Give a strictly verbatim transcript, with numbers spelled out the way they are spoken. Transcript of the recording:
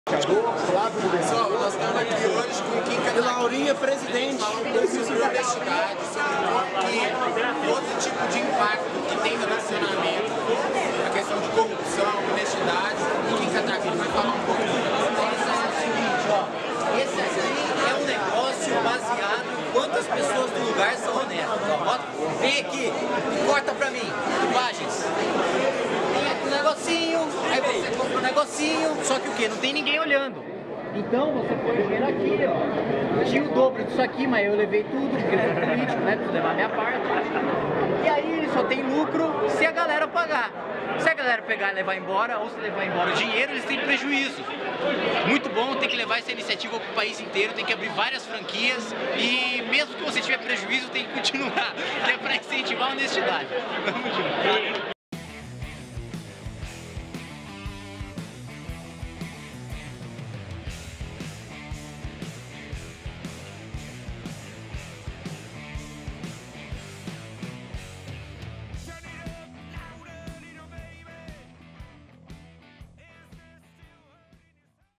Pessoal, nós estamos aqui hoje com o Kim Kataguiri. E Laurinha, presidente. Falando sobre honestidade, sobre que todo tipo de impacto que tem no relacionamento, a questão de corrupção, honestidade, o Kim Kataguiri vai falar um pouco. Esse é o seguinte, ó, esse aqui é um negócio baseado em quantas pessoas do lugar são honestas. Ó, bota, vem aqui e corta pra mim, imagens. Tem aqui um negocinho, aí você compra um negocinho, só que o que? Não tem ninguém olhando. Então você pode ver aqui, ó, tinha o dobro disso aqui, mas eu levei tudo, porque eu sou político, né, preciso levar a minha parte. E aí ele só tem lucro se a galera pagar. Se a galera pegar e levar embora, ou se levar embora o dinheiro, eles têm prejuízo. Muito bom, tem que levar essa iniciativa para o país inteiro, tem que abrir várias franquias e mesmo que você tiver prejuízo, tem que continuar, que é para incentivar a honestidade. Vamos junto.